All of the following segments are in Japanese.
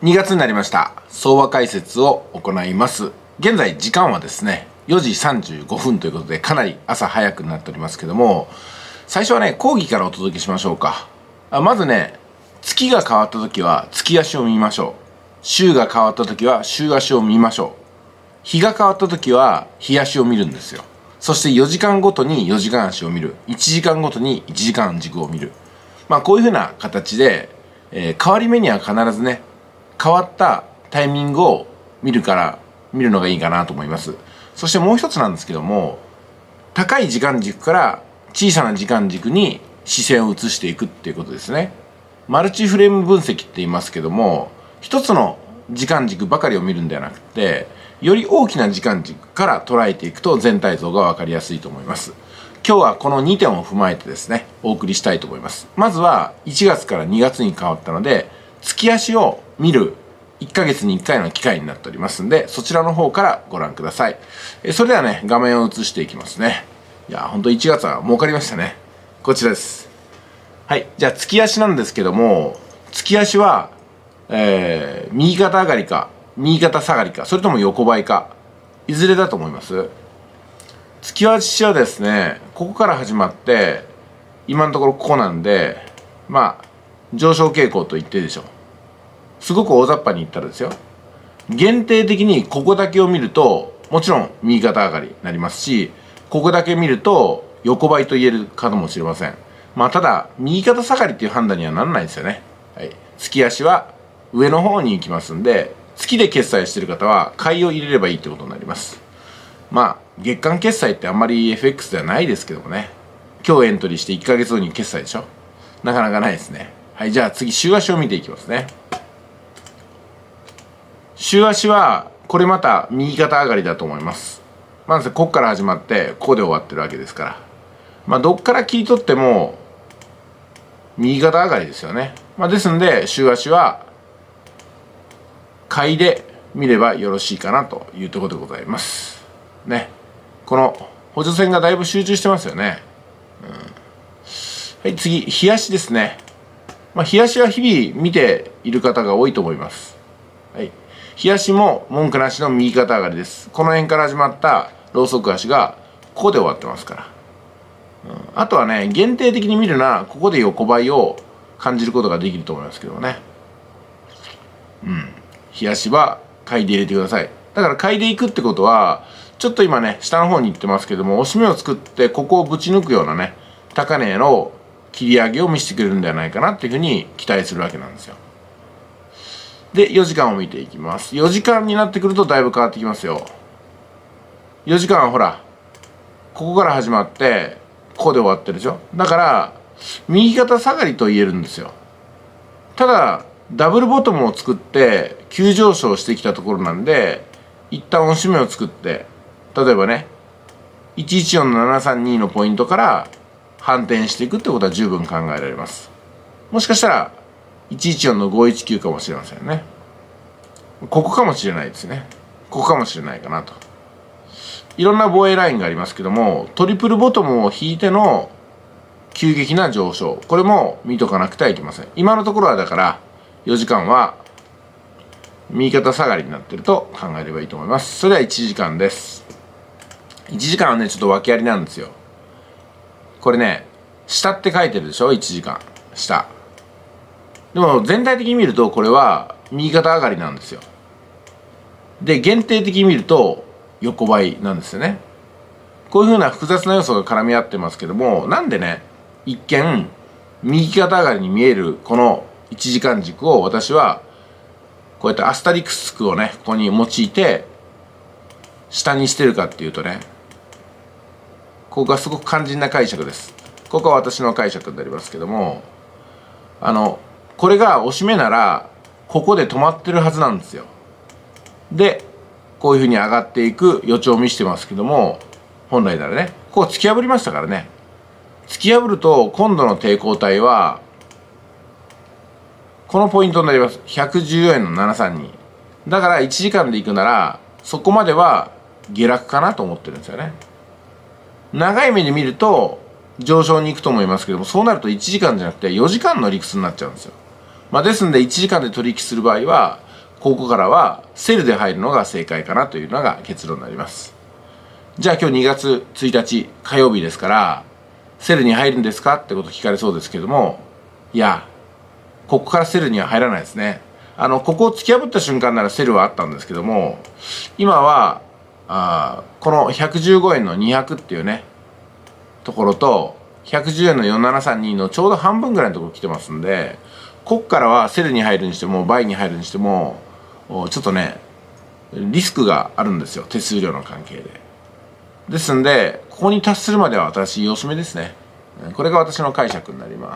2月になりました。相場解説を行います。現在時間はですね、4時35分ということで、かなり朝早くなっておりますけども、最初はね、講義からお届けしましょうか。まずね、月が変わった時は月足を見ましょう。週が変わった時は週足を見ましょう。日が変わった時は日足を見るんですよ。そして4時間ごとに4時間足を見る。1時間ごとに1時間軸を見る。こういうふうな形で、変わり目には必ずね、変わったタイミングを見るのがいいかなと思います。そしてもう一つなんですけども、高い時間軸から小さな時間軸に視線を移していくっていうことですね。マルチフレーム分析って言いますけども、一つの時間軸ばかりを見るんではなくて、より大きな時間軸から捉えていくと全体像が分かりやすいと思います。今日はこの2点を踏まえてですね、お送りしたいと思います。まずは1月から2月に変わったので、月足を見る1ヶ月に1回の機会になっておりますので、そちらの方からご覧ください。それではね、画面を映していきますね。いや、ほんと1月は儲かりましたね。こちらです。はい、じゃあ月足なんですけども、月足は、右肩上がりか、右肩下がりか、それとも横ばいか、いずれだと思います？月足はですね、ここから始まって、今のところここなんで、上昇傾向と言っていいでしょう。すごく大雑把に言ったらですよ。限定的にここだけを見ると、もちろん右肩上がりになりますし、ここだけ見ると横ばいと言えるかもしれません。ただ、右肩下がりっていう判断にはならないですよね。はい。月足は上の方に行きますんで、月で決済している方は買いを入れればいいってことになります。月間決済ってあんまり FX ではないですけどもね。今日エントリーして1ヶ月後に決済でしょ。なかなかないですね。はい、じゃあ次、週足を見ていきますね。週足は、これまた右肩上がりだと思います。まずここから始まって、ここで終わってるわけですから。どっから切り取っても、右肩上がりですよね。ですんで、週足は、買いで見ればよろしいかなというところでございます。ね。この補助線がだいぶ集中してますよね。はい、次、日足ですね。日足は日々見ている方が多いと思います。はい。日足も文句なしの右肩上がりです。この辺から始まったローソク足がここで終わってますから。あとはね、限定的に見るならここで横ばいを感じることができると思いますけどね。日足は買いで入れてください。だから買いでいくってことは、ちょっと今ね、下の方に行ってますけども、押し目を作ってここをぶち抜くようなね、高値の切り上げを見せてくれるんではないかなっていうふうに期待するわけなんですよ。で、4時間を見ていきます。4時間になってくるとだいぶ変わってきますよ。4時間はほら、ここから始まって、ここで終わってるでしょ。だから、右肩下がりと言えるんですよ。ただ、ダブルボトムを作って、急上昇してきたところなんで、一旦押し目を作って、例えばね、114の732のポイントから反転していくってことは十分考えられます。もしかしたら、114の519かもしれませんね。ここかもしれないですね。ここかもしれないかなと。いろんな防衛ラインがありますけども、トリプルボトムを引いての急激な上昇。これも見とかなくてはいけません。今のところはだから、4時間は右肩下がりになってると考えればいいと思います。それでは1時間です。1時間はね、ちょっと訳ありなんですよ。これね、下って書いてるでしょ ?1 時間。下。でも全体的に見るとこれは右肩上がりなんですよ。で、限定的に見ると横ばいなんですよね。こういうふうな複雑な要素が絡み合ってますけども、なんでね、一見右肩上がりに見えるこの1時間軸を私はこうやってアスタリクスクをね、ここに用いて下にしてるかっていうとね、ここがすごく肝心な解釈です。ここは私の解釈になりますけども、これが押し目ならここで止まってるはずなんですよ。で、こういうふうに上がっていく予兆を見せてますけども、本来ならね、ここ突き破りましたからね。突き破ると今度の抵抗体はこのポイントになります。114円の732。だから1時間で行くならそこまでは下落かなと思ってるんですよね。長い目で見ると上昇に行くと思いますけども、そうなると1時間じゃなくて4時間の理屈になっちゃうんですよ。ですんで1時間で取引する場合はここからはセルで入るのが正解かなというのが結論になります。じゃあ今日2月1日火曜日ですから、セルに入るんですかってこと聞かれそうですけども、いや、ここからセルには入らないですね。ここを突き破った瞬間ならセルはあったんですけども、今はこの115円の200っていうねところと110円の4732のちょうど半分ぐらいのところ来てますんで、ここからはセルに入るにしてもバイに入るにしてもちょっとねリスクがあるんですよ、手数料の関係で。ですんでここに達するまでは私様子見ですね。これが私の解釈になります。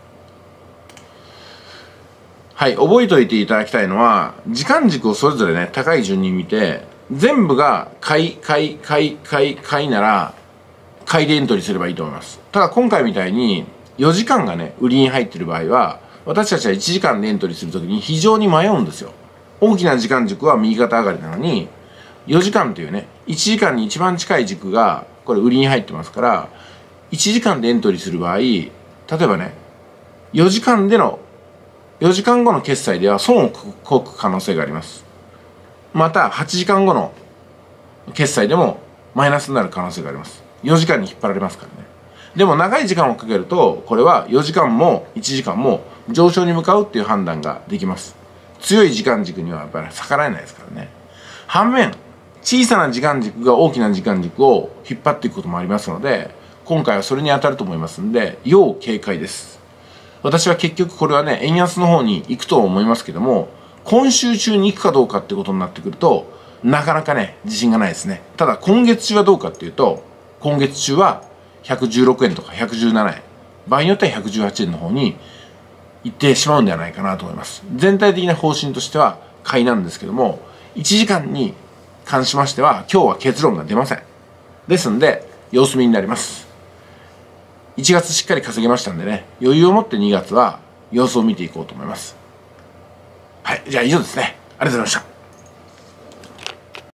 はい、覚えておいていただきたいのは、時間軸をそれぞれね高い順に見て、全部が買いなら買いでエントリーすればいいと思います。ただ今回みたいに4時間がね売りに入ってる場合は、私たちは1時間でエントリーするときに非常に迷うんですよ。大きな時間軸は右肩上がりなのに、4時間というね1時間に一番近い軸がこれ売りに入ってますから、1時間でエントリーする場合、例えばね4時間後の決済では損をこく可能性があります。また8時間後の決済でもマイナスになる可能性があります。4時間に引っ張られますからね。でも長い時間をかけると、これは4時間も1時間も上昇に向かうっていう判断ができます。強い時間軸にはやっぱり逆らえないですからね。反面小さな時間軸が大きな時間軸を引っ張っていくこともありますので、今回はそれに当たると思いますんで要警戒です。私は結局これはね円安の方に行くと思いますけども、今週中に行くかどうかってことになってくるとなかなかね自信がないですね。ただ今月中はどうかっていうと、今月中は116円とか117円、場合によっては118円の方に行ってしまうんではないかなと思います。全体的な方針としては買いなんですけども、1時間に関しましては今日は結論が出ません。ですんで様子見になります。1月しっかり稼げましたんでね、余裕を持って2月は様子を見ていこうと思います。はい、じゃあ以上ですね。ありがとうございました。